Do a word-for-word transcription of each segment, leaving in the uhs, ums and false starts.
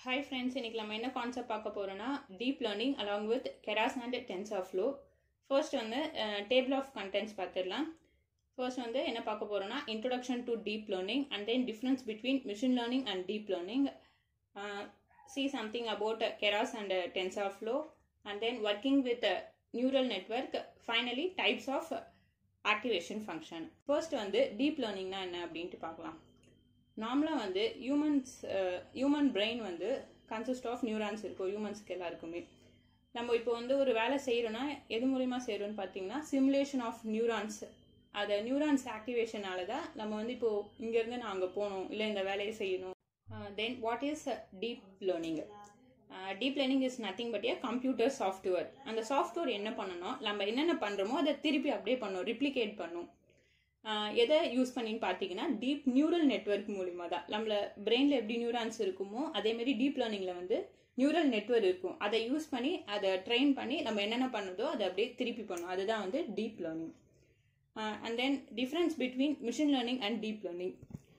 Hi friends, இன்னைக்கு நம்ம என்ன கான்செப்ட் பார்க்க போறோம்னா deep learning along with Keras and Tensorflow. First வந்து table of contents பார்த்துடலாம். First வந்து என்ன பார்க்க போறோம்னா introduction to deep learning and then difference between machine learning and deep learning. Uh, see something about Keras and Tensorflow and then working with neural network. Finally types of activation function. First வந்து deep learning na என்ன அப்படினு பார்க்கலாம். நார்மலாக வந்து humans human brain வந்து consist of neurons இருக்கும் ஹியூமன்ஸ்க்கு எல்லாருக்குமே. நம்ம இப்போ வந்து ஒரு வேலை செய்கிறோன்னா எது மூலிமா செய்கிறோன்னு பார்த்தீங்கன்னா சிமுலேஷன் ஆஃப் நியூரான்ஸ். அதை நியூரான்ஸ் ஆக்டிவேஷனால தான் நம்ம வந்து இப்போது இங்கேருந்து நான் அங்கே போகணும் இல்லை இந்த வேலையை செய்யணும். Then what is deep learning? Deep learning is nothing but a computer software. அந்த சாஃப்ட்வேர் என்ன பண்ணணும், நம்ம என்னென்ன பண்ணுறோமோ அதை திருப்பி அப்படியே பண்ணணும், ரிப்ளிகேட் பண்ணும். எதை யூஸ் பண்ணின்னு பார்த்தீங்கன்னா டீப் நியூரல் நெட்வொர்க் மூலிமா தான். நம்மள பிரெயினில் எப்படி நியூரான்ஸ் இருக்குமோ அதேமாரி டீப் லேர்னிங்கில் வந்து நியூரல் நெட்வொர்க் இருக்கும். அதை யூஸ் பண்ணி அதை ட்ரெயின் பண்ணி நம்ம என்னென்ன பண்ணுதோ அதை அப்படியே திருப்பி பண்ணும். அதுதான் வந்து deep learning. And then difference between machine learning and deep learning.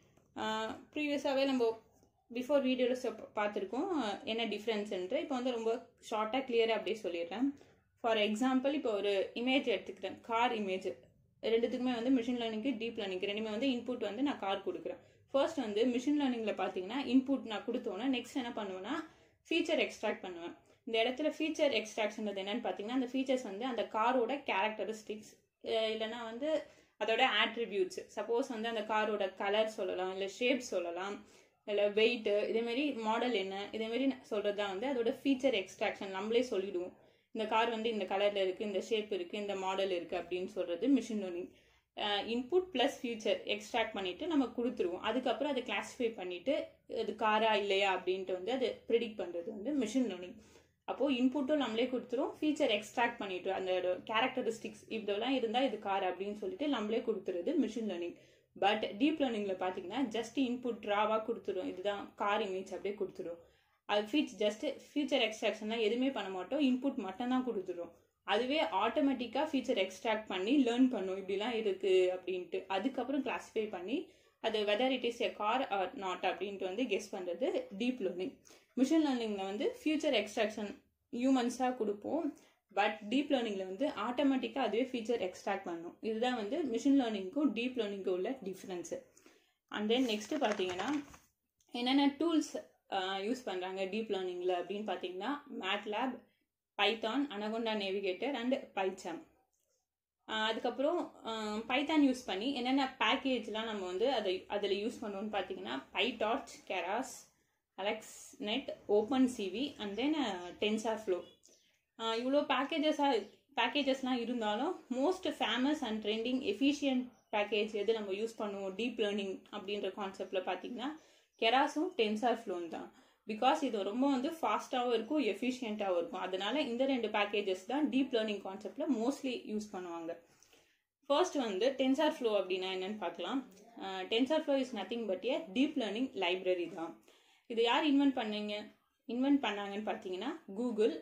ப்ரீவியஸாகவே நம்ம பிஃபோர் வீடியோவில் பார்த்துருக்கோம் என்ன டிஃப்ரென்ஸ்ன்ட்டு. இப்போ வந்து ரொம்ப ஷார்ட்டாக கிளியராக அப்படியே சொல்லிடுறேன். ஃபார் எக்ஸாம்பிள் இப்போ ஒரு இமேஜ் எடுத்துக்கிறேன், கார் இமேஜ். ரெண்டுத்துக்குமே வந்து மிஷின் லேர்னிங்க்கு டீப் லேர்னிங்க்கு ரெண்டுமே வந்து இன்புட் வந்து நான் கார் கொடுக்குறேன். ஃபர்ஸ்ட் வந்து மிஷின் லேர்னிங்கில் பார்த்தீங்கன்னா இன்புட் நான் கொடுத்தோன்னா நெக்ஸ்ட் என்ன பண்ணுவேன்னா ஃபீச்சர் எக்ஸ்ட்ராக்ட் பண்ணுவேன். இந்த இடத்துல ஃபீச்சர் எக்ஸ்ட்ராக்ஷன்றது என்னன்னு பார்த்தீங்கன்னா அந்த ஃபீச்சர்ஸ் வந்து அந்த காரோட கேரக்டரிஸ்டிக்ஸ் இல்லைனா வந்து அதோட ஆட்ரிபியூட்ஸ். சப்போஸ் வந்து அந்த காரோட கலர் சொல்லலாம், இல்லை ஷேப் சொல்லலாம், இல்லை வெயிட்டு, இதேமாரி மாடல் என்ன, இதேமாரி சொல்கிறது தான் வந்து அதோட ஃபீச்சர் எக்ஸ்ட்ராக்ஷன். நம்மளே சொல்லிடுவோம் இந்த கார் வந்து இந்த கலரில் இருக்குது, இந்த ஷேப் இருக்குது, இந்த மாடல் இருக்குது அப்படின்னு சொல்கிறது machine learning. Input plus feature extract பண்ணிவிட்டு நம்ம கொடுத்துருவோம். அதுக்கப்புறம் அதை கிளாஸிஃபை பண்ணிவிட்டு அது காரா இல்லையா அப்படின்ட்டு வந்து அது ப்ரிடிக்ட் பண்ணுறது வந்து மிஷின் லேர்னிங். அப்போது இன்புட்டும் நம்மளே கொடுத்துருவோம், ஃபீச்சர் எக்ஸ்ட்ராக்ட் பண்ணிவிட்டு அந்த கேரக்டரிஸ்டிக்ஸ் இதெல்லாம் இருந்தால் இது கார் அப்படின்னு சொல்லிட்டு நம்மளே கொடுத்துருது மிஷின் லேர்னிங். பட் டீப் லேர்னிங்கில் பார்த்தீங்கன்னா ஜஸ்ட் இன்புட் ராவாக கொடுத்துருவோம், இதுதான் கார் இமேஜ் அப்படியே கொடுத்துருவோம். அது ஃபீச் ஜஸ்ட் ஃபீச்சர் எக்ஸ்ட்ராக்ஷன்லாம் எதுவுமே பண்ண மாட்டோம், இன்புட் மட்டும் தான் கொடுத்துரும். அதுவே ஆட்டோமேட்டிக்காக ஃபீச்சர் எக்ஸ்ட்ராக்ட் பண்ணி லேர்ன் பண்ணும் இப்படிலாம் இருக்குது அப்படின்ட்டு. அதுக்கப்புறம் கிளாஸிஃபை பண்ணி அது whether it is a car or not அப்படின்ட்டு வந்து கெஸ் பண்ணுறது டீப் லேர்னிங். மிஷின் லேர்னிங்கில் வந்து ஃபியூச்சர் எக்ஸ்ட்ராக்ஷன் ஹியூமன்ஸாக கொடுப்போம், பட் டீப் லேர்னிங்கில் வந்து ஆட்டோமேட்டிக்காக அதுவே ஃபீச்சர் எக்ஸ்ட்ராக்ட் பண்ணும். இதுதான் வந்து மிஷின் லேர்னிங்க்கும் டீப் லேர்னிங்க்கும் உள்ள டிஃப்ரென்ஸு. அண்ட் தென் நெக்ஸ்ட்டு பார்த்தீங்கன்னா என்னென்ன டூல்ஸ் யூஸ் பண்ணுறாங்க டீப் லேர்னிங்கில் அப்படின்னு பார்த்தீங்கன்னா MATLAB, Python, Anaconda Navigator and PyCharm. அதுக்கப்புறம் பைத்தான் யூஸ் பண்ணி என்னென்ன பேக்கேஜ்லாம் நம்ம வந்து அதை அதில் யூஸ் பண்ணுவோம்னு பார்த்தீங்கன்னா PyTorch, Keras, AlexNet, open CV and then TensorFlow. இவ்வளோ பேக்கேஜஸாக பேக்கேஜஸ்லாம் இருந்தாலும் most famous and trending efficient package எது நம்ம யூஸ் பண்ணுவோம் டீப் லேர்னிங் அப்படின்ற கான்செப்டில் பார்த்தீங்கன்னா கெராஸும் டென்சார்ஃப்ளோவும் தான். பிகாஸ் இது ரொம்ப வந்து ஃபாஸ்ட்டாகவும் இருக்கும், எஃபிஷியண்ட்டாகவும் இருக்கும். அதனால இந்த ரெண்டு பேக்கேஜஸ் தான் டீப் லேர்னிங் கான்செப்டில் மோஸ்ட்லி யூஸ் பண்ணுவாங்க. ஃபர்ஸ்ட் வந்து டென்சார்ஃப்ளோ அப்படின்னா என்னன்னு பார்க்கலாம். TensorFlow is nothing but a deep learning library தான். இது யார் இன்வென்ட் பண்ணீங்க இன்வென்ட் பண்ணாங்கன்னு பார்த்தீங்கன்னா கூகுள்.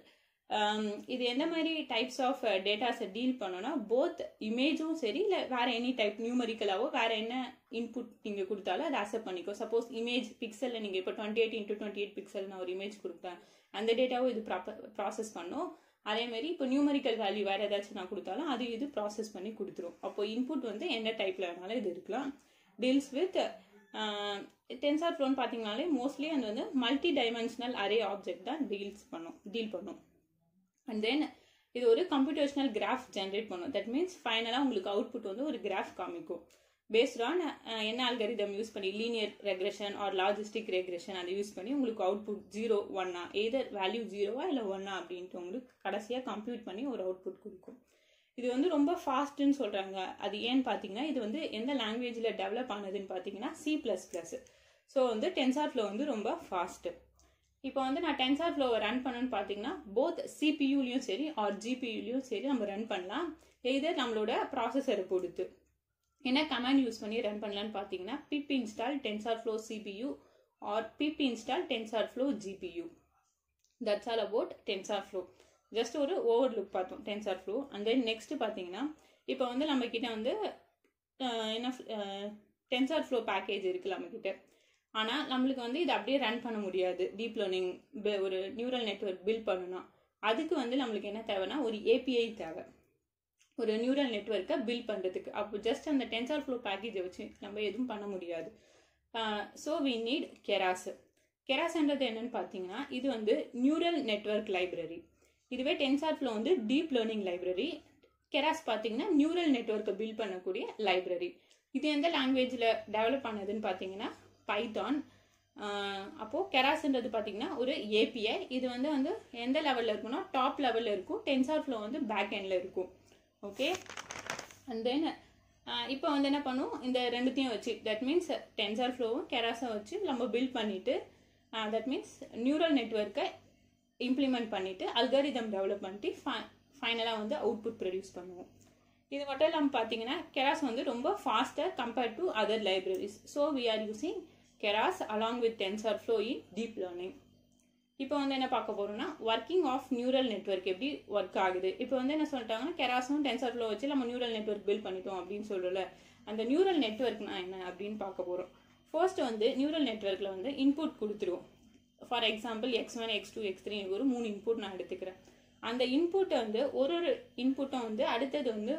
இது எந்த மாதிரி டைப்ஸ் ஆஃப் டேட்டாஸை டீல் பண்ணோன்னா போத் இமேஜும் சரி இல்லை வேற எனி டைப் நியூமரிக்கலாவோ வேற என்ன இன்புட் நீங்கள் கொடுத்தாலும் அதை அக்செப்ட் பண்ணிக்கோ. சப்போஸ் இமேஜ் பிக்சலில் நீங்கள் இப்போ twenty eight into twenty eight pixel நான் ஒரு இமேஜ் கொடுத்தேன், அந்த டேட்டாவும் இது ப்ராப்பர் ப்ராசஸ் பண்ணும். அதேமாரி இப்போ நியூமரிக்கல் வேல்யூ வேறு ஏதாச்சும் நான் கொடுத்தாலும் அது இது ப்ராசஸ் பண்ணி கொடுத்துரும். அப்போ இன்புட் வந்து என்ன டைப்பில் வேணாலும் இது இருக்கலாம். டீல்ஸ் வித் டென்சார்ஃப்ளோன்னு பார்த்தீங்கனாலே மோஸ்ட்லி அது வந்து மல்டி டைமென்ஷனல் அரே ஆப்ஜெக்ட் தான் டீல்ஸ் பண்ணும் டீல் பண்ணும். அண்ட் தென் இது ஒரு கம்ப்யூட்டேஷனல் கிராஃப் ஜென்ரேட் பண்ணும். தட் மீன்ஸ் ஃபைனலாக உங்களுக்கு அவுட்புட் வந்து ஒரு கிராஃப் காமிக்கும். பேஸ்ட் ஆன் என்ன அல்காரிதம் யூஸ் பண்ணி linear regression or logistic regression அதை யூஸ் பண்ணி உங்களுக்கு அவுட்புட் ஜீரோ ஒன்னா எதர் வேல்யூ ஜீரோவா இல்லை ஒன்னா அப்படின்ட்டு உங்களுக்கு கடைசியாக கம்ப்யூட் பண்ணி ஒரு அவுட்புட் கொடுக்கும். இது வந்து ரொம்ப ஃபாஸ்ட்டுன்னு சொல்கிறாங்க. அது ஏன்னு பார்த்தீங்கன்னா இது வந்து எந்த லாங்குவேஜில் டெவலப் ஆனதுன்னு பார்த்தீங்கன்னா சி ப்ளஸ் ப்ளஸ். ஸோ வந்து டென்சார்ஃப்ளோ வந்து ரொம்ப ஃபாஸ்ட்டு. இப்போ வந்து நான் டென்சார்ஃப்ளோவை ரன் பண்ணணும்னு பார்த்தீங்கன்னா போத் சிபியூலையும் சரி ஆர் ஜிபியூலையும் சரி நம்ம ரன் பண்ணலாம். எதர் நம்மளோட ப்ராசஸரை பொறுத்து என்ன கமாண்ட் யூஸ் பண்ணி ரன் பண்ணலான்னு பார்த்தீங்கன்னா pip install tensorflow cpu or pip install tensorflow gpu. That's all about tensorflow. Just ஒரு ஓவர் லுக் பார்த்தோம் டென்சார்ஃப்ளோ. அண்ட் தென் நெக்ஸ்ட் பார்த்தீங்கன்னா இப்போ வந்து நம்ம கிட்ட வந்து என்ன டென்சார்ஃப்ளோ பேக்கேஜ் இருக்கு நம்ம கிட்ட. ஆனால் நம்மளுக்கு வந்து இது அப்படியே ரன் பண்ண முடியாது. டீப் லேர்னிங் ஒரு நியூரல் நெட்வொர்க் பில்ட் பண்ணணும். அதுக்கு வந்து நம்மளுக்கு என்ன தேவைன்னா ஒரு ஏபிஐ தேவை, ஒரு நியூரல் நெட்வொர்க்கை பில்ட் பண்ணுறதுக்கு. அப்போ ஜஸ்ட் அந்த டென்சர்ஃப்ளோ பேக்கேஜை வச்சு நம்ம எதுவும் பண்ண முடியாது. So we need Keras. கெராஸ்ன்றது என்னன்னு பார்த்தீங்கன்னா இது வந்து நியூரல் நெட்வொர்க் லைப்ரரி. இதுவே டென்சர்ஃப்ளோ வந்து டீப் லேர்னிங் லைப்ரரி. கெராஸ் பார்த்தீங்கன்னா நியூரல் நெட்வொர்க்கை பில்ட் பண்ணக்கூடிய லைப்ரரி. இது எந்த லாங்குவேஜில் டெவலப் பண்ணதுன்னு பார்த்தீங்கன்னா பைத்தான். அப்போது கெராஸ்ன்றது பார்த்தீங்கன்னா ஒரு ஏபிஐ. இது வந்து வந்து எந்த லெவலில் இருக்குன்னா டாப் லெவலில் இருக்கும். டென்சர்ஃப்ளோ வந்து பேக் எண்டில் இருக்கும். ஓகே, அண்ட் தென் இப்போ வந்து என்ன பண்ணும், இந்த ரெண்டுத்தையும் வச்சு தட் மீன்ஸ் டென்சர்ஃப்ளோவும் கெராஸும் வச்சு நம்ம பில்ட் பண்ணிவிட்டு தட் மீன்ஸ் நியூரல் நெட்வொர்க்கை இம்ப்ளிமெண்ட் பண்ணிவிட்டு அல்காரிதம் டெவலப் பண்ணிட்டு ஃபை ஃபைனலாக வந்து அவுட்புட் ப்ரொடியூஸ் பண்ணுவோம். இது மட்டும் இல்லாமல் பார்த்தீங்கன்னா கெராஸ் வந்து ரொம்ப ஃபாஸ்ட்டாக compared to other libraries. So we are using Keras along with TensorFlow in deep learning. இப்போ வந்து என்ன பார்க்க போகிறோம்னா ஒர்க்கிங் ஆஃப் நியூரல் நெட்வொர்க் எப்படி ஒர்க் ஆகுது. இப்போ வந்து என்ன சொல்லிட்டாங்கன்னா கெராஸும் டென்சர்ஃப்ளோ வச்சு நம்ம நியூரல் நெட்வொர்க் பில்ட் பண்ணிட்டோம் அப்படின்னு சொல்லல. அந்த நியூரல் நெட்வொர்க்னா என்ன அப்படின்னு பார்க்க போகிறோம். ஃபர்ஸ்ட் வந்து நியூரல் நெட்வொர்க்கில் வந்து இன்புட் கொடுத்துருவோம். For example X one X two X three ஒரு மூணு இன்புட் நான் எடுத்துக்கிறேன். அந்த இன்புட்டை வந்து ஒரு ஒரு இன்புட்டும் வந்து அடுத்தது வந்து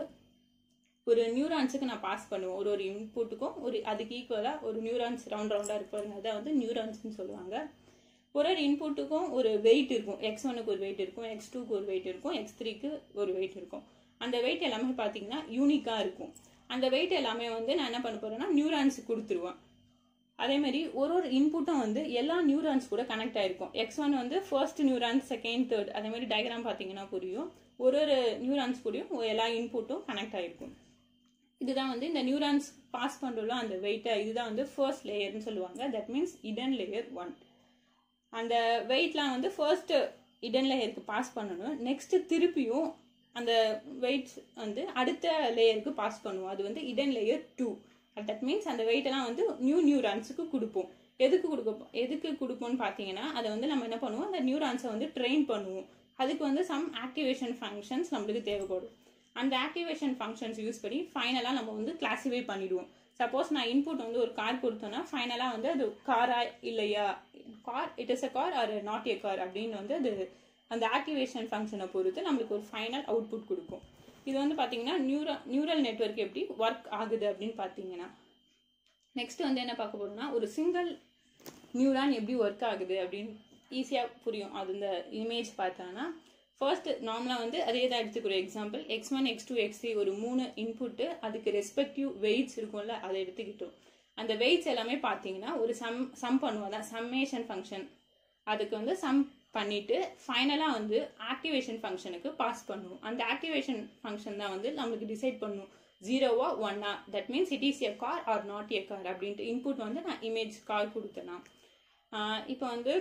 ஒரு நியூரான்ஸுக்கு நான் பாஸ் பண்ணுவோம். ஒரு ஒரு இன்புட்டுக்கும் ஒரு அதுக்கு ஈக்குவலாக ஒரு நியூரான்ஸ் ரவுண்ட் ரவுண்டாக இருப்பாருங்க, அதை வந்து நியூரான்ஸ்ன்னு சொல்லுவாங்க. ஒரு ஒரு இன்புட்டுக்கும் ஒரு வெயிட் இருக்கும். எக்ஸ் ஒனுக்கு ஒரு வெயிட் இருக்கும், எக்ஸ் டூக்கு ஒரு வெயிட் இருக்கும், எக்ஸ் த்ரீக்கு ஒரு வெயிட் இருக்கும். அந்த வெயிட் எல்லாமே பார்த்தீங்கன்னா யூனிக்காக இருக்கும். அந்த வெயிட் எல்லாமே வந்து நான் என்ன பண்ண போகிறேன்னா நியூரான்ஸுக்கு கொடுத்துருவேன். அதே மாதிரி ஒரு ஒரு இன்புட்டும் வந்து எல்லா நியூரான்ஸ் கூட கனெக்ட் ஆயிருக்கும். எக்ஸ் ஒன் வந்து ஃபர்ஸ்ட் நியூரான்ஸ், செகண்ட், தேர்ட், அதே மாதிரி டயக்ராம் பார்த்தீங்கன்னா புரியும். ஒரு ஒரு நியூரான்ஸ் கூடயும் எல்லா இன்புட்டும் கனெக்ட் ஆயிருக்கும். இதுதான் வந்து இந்த நியூரான்ஸ் பாஸ் பண்ணுறோம் அந்த வெயிட்டை. இதுதான் வந்து ஃபர்ஸ்ட் லேயர்னு சொல்லுவாங்க. That means hidden layer one. அந்த வெயிட்லாம் வந்து ஃபர்ஸ்ட் இடன் லேயருக்கு பாஸ் பண்ணணும். நெக்ஸ்ட் திருப்பியும் அந்த வெயிட்ஸ் வந்து அடுத்த லேயருக்கு பாஸ் பண்ணுவோம். அது வந்து இடன் லேயர் டூ. தட் மீன்ஸ் அந்த வெயிட்டெல்லாம் வந்து நியூ நியூரான்ஸுக்கு கொடுப்போம். எதுக்கு கொடுப்போம் எதுக்கு கொடுப்போம்னு பார்த்தீங்கன்னா அதை வந்து நம்ம என்ன பண்ணுவோம், அந்த நியூரான்ஸை வந்து ட்ரெயின் பண்ணுவோம். அதுக்கு வந்து சம் ஆக்டிவேஷன் ஃபங்க்ஷன்ஸ் நம்மளுக்கு தேவைப்படும். அந்த ஆக்டிவேஷன் ஃபங்க்ஷன்ஸ் யூஸ் பண்ணி ஃபைனலாக நம்ம வந்து கிளாஸிஃபை பண்ணிடுவோம். சப்போஸ் நான் இன்புட் வந்து ஒரு கார் கொடுத்தோன்னா ஃபைனலாக வந்து அது காரா இல்லையா, car it is a car or not a car அப்படின்னு வந்து அது அந்த ஆக்டிவேஷன் ஃபங்க்ஷனை பொறுத்து நம்மளுக்கு ஒரு ஃபைனல் அவுட்புட் கொடுக்கும். இது வந்து பார்த்தீங்கன்னா நியூரல் நியூரல் நெட்வொர்க் எப்படி ஒர்க் ஆகுது அப்படின்னு பார்த்தீங்கன்னா நெக்ஸ்ட் வந்து என்ன பார்க்க போறோம்னா ஒரு சிங்கிள் நியூரான் எப்படி ஒர்க் ஆகுது அப்படின்னு ஈஸியாக புரியும். அது இந்த இமேஜ் பார்த்தாங்கன்னா ஃபர்ஸ்ட் நார்மலாக வந்து அதே தான் எடுத்துக்கிற example X one X two X three ஒரு மூணு இன்புட்டு, அதுக்கு ரெஸ்பெக்டிவ் வெயிட்ஸ் இருக்கும்ல அதை எடுத்துக்கிட்டோம். அந்த வெயிட்ஸ் எல்லாமே பார்த்தீங்கன்னா ஒரு சம் சம் பண்ணுவோம், தான் சம்மேஷன் ஃபங்க்ஷன். அதுக்கு வந்து சம் பண்ணிட்டு ஃபைனலாக வந்து ஆக்டிவேஷன் ஃபங்க்ஷனுக்கு பாஸ் பண்ணுவோம். அந்த ஆக்டிவேஷன் ஃபங்க்ஷன் தான் வந்து நம்மளுக்கு டிசைட் பண்ணும் ஜீரோவா ஒன்னா. That means it is a car or not a car அப்படின்ட்டு இன்புட் வந்து நான் இமேஜ் கார் கொடுத்தேன்னா. இப்போ வந்து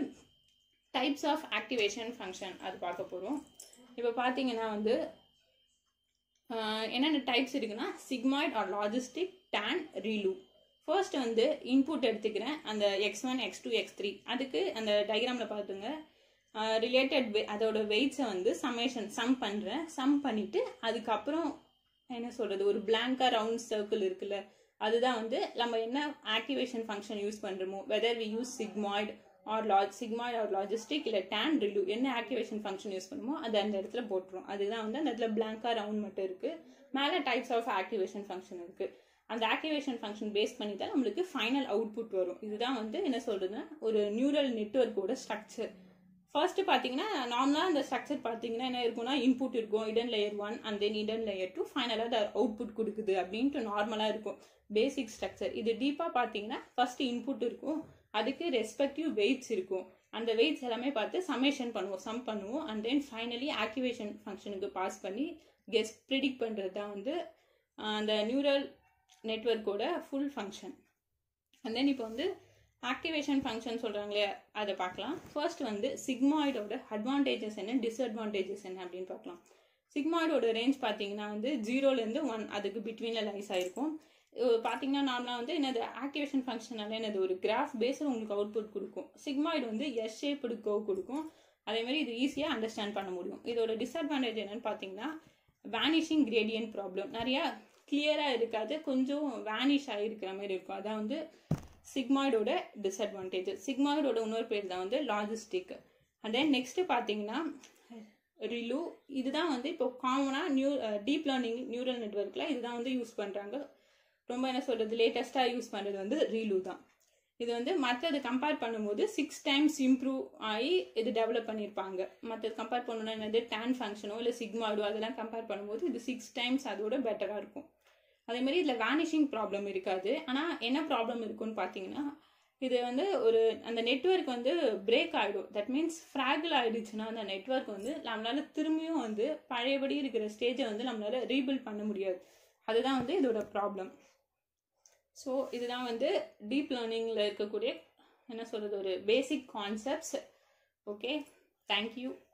டைப்ஸ் ஆஃப் ஆக்டிவேஷன் ஃபங்க்ஷன் அது பார்க்க போகிறோம். இப்போ பார்த்தீங்கன்னா வந்து என்னென்ன டைப்ஸ் இருக்குன்னா sigmoid or logistic, tanh, ReLU. First வந்து இன்புட் எடுத்துக்கிறேன் அந்த x one X two X three. அதுக்கு அந்த டயக்ராமில் பார்த்துங்க ரிலேட்டட் வெ அதோட வெயிட்ஸை வந்து சமேஷன் சம் பண்ணுறேன். சம் பண்ணிவிட்டு அதுக்கப்புறம் என்ன சொல்கிறது ஒரு பிளாங்கா ரவுண்ட் சர்க்கிள் இருக்குல்ல, அதுதான் வந்து நம்ம என்ன ஆக்டிவேஷன் ஃபங்க்ஷன் யூஸ் பண்ணுறோமோ, whether we use sigmoid or log sigmoid or logistic இல்லை டான், ரிலூ என்ன ஆக்டிவேஷன் ஃபங்க்ஷன் யூஸ் பண்ணுமோ அது அந்த இடத்துல போட்டுரும். அதுதான் வந்து அந்த இடத்துல பிளாங்கா ரவுண்ட் மட்டும் இருக்குது. மேலே டைப்ஸ் ஆஃப் ஆக்டிவேஷன் ஃபங்க்ஷன் இருக்குது. அந்த ஆக்டிவேஷன் ஃபங்க்ஷன் பேஸ் பண்ணி தான் நம்மளுக்கு ஃபைனல் அவுட்புட் வரும். இதுதான் வந்து என்ன சொல்றதுன்னா ஒரு நியூரல் நெட்வொர்க்கோட ஸ்ட்ரக்சர். ஃபர்ஸ்ட் பார்த்தீங்கன்னா நார்மலாக அந்த ஸ்ட்ரக்சர் பார்த்தீங்கன்னா என்ன இருக்கும்னா இன்புட் இருக்கும், இடன் லேயர் ஒன் அண்ட் தென் இடன் லேயர் டூ, ஃபைனலாக அது அவுட்புட் கொடுக்குது அப்படின்ட்டு நார்மலாக இருக்கும் பேசிக் ஸ்ட்ரக்சர். இது டீப்பாக பார்த்தீங்கன்னா ஃபர்ஸ்ட் இன்புட் இருக்கும், அதுக்கு ரெஸ்பெக்டிவ் வெயிட்ஸ் இருக்கும். அந்த வெயிட்ஸ் எல்லாமே பார்த்து சமேஷன் பண்ணுவோம், சம் பண்ணுவோம் அண்ட் தென் ஃபைனலி ஆக்டிவேஷன் ஃபங்க்ஷனுக்கு பாஸ் பண்ணி கெஸ் ப்ரிடிக்ட் பண்ணுறது தான் வந்து அந்த நியூரல் நெட்வொர்க்கோட ஃபுல் ஃபங்க்ஷன். அண்ட் தென் இப்போ வந்து ஆக்டிவேஷன் ஃபங்க்ஷன் சொல்கிறாங்களே அதை பார்க்கலாம். ஃபர்ஸ்ட் வந்து சிக்மாய்டோட அட்வான்டேஜஸ் என்ன, டிஸ்அட்வான்டேஜஸ் என்ன அப்படின்னு பார்க்கலாம். சிக்மாய்டோட ரேஞ்ச் பார்த்தீங்கன்னா வந்து ஜீரோலேருந்து ஒன் அதுக்கு பிட்வீனில் லைஸ் ஆகிருக்கும். பார்த்தீங்கன்னா நார்மலாக வந்து என்னது ஆக்டிவேஷன் ஃபங்க்ஷனால என்னது ஒரு கிராஃப் பேஸில் உங்களுக்கு அவுட்புட் கொடுக்கும். சிக்மாய்டு வந்து எஸ் ஷேப்டு கர்வ் கொடுக்கும். அதேமாதிரி இது ஈஸியாக அண்டர்ஸ்டாண்ட் பண்ண முடியும். இதோட டிஸ்அட்வான்டேஜ் என்னன்னு பார்த்தீங்கன்னா வேனிஷிங் கிரேடியன்ட் ப்ராப்ளம். நிறையா கிளியராக இருக்காது, கொஞ்சம் வேனிஷ் ஆகிருக்கிற மாதிரி இருக்கும். அதான் வந்து சிக்மாய்டோட டிஸ்அட்வான்டேஜ். சிக்மாய்டோட இன்னொரு பேர் தான் வந்து லாஜிஸ்டிக். அண்ட் தென் நெக்ஸ்ட் பார்த்தீங்கன்னா ரிலு. இதுதான் வந்து இப்போ காமனாக நியூ டீப் லேர்னிங் நியூரல் நெட்வொர்க்கில் இதுதான் வந்து யூஸ் பண்ணுறாங்க. ரொம்ப என்ன சொல்கிறது, லேட்டஸ்ட்டாக யூஸ் பண்ணுறது வந்து ரிலு தான். இது வந்து மற்றது கம்பேர் பண்ணும்போது சிக்ஸ் டைம்ஸ் இம்ப்ரூவ் ஆகி இது டெவலப் பண்ணியிருப்பாங்க. மற்றது கம்பேர் பண்ணணும்னா என்னது டேன் ஃபங்க்ஷனோ இல்லை சிக்மாய்டோ அதெல்லாம் கம்பேர் பண்ணும்போது இது சிக்ஸ் டைம்ஸ் அதோட பெட்டராக இருக்கும். அதேமாதிரி இதில் வேனிஷிங் ப்ராப்ளம் இருக்காது. ஆனால் என்ன ப்ராப்ளம் இருக்குன்னு பார்த்தீங்கன்னா இது வந்து ஒரு அந்த நெட்வொர்க் வந்து பிரேக் ஆகிடும். தட் மீன்ஸ் ஃப்ராகிள் ஆகிடுச்சுன்னா அந்த நெட்வொர்க் வந்து நம்மளால திரும்பியும் வந்து பழையபடி இருக்கிற ஸ்டேஜை வந்து நம்மளால ரீபில்ட் பண்ண முடியாது. அதுதான் வந்து இதோட ப்ராப்ளம். ஸோ இதுதான் வந்து டீப் லேர்னிங்கில் இருக்கக்கூடிய என்ன சொல்கிறது ஒரு பேசிக் கான்செப்ட்ஸ். Okay, thank you.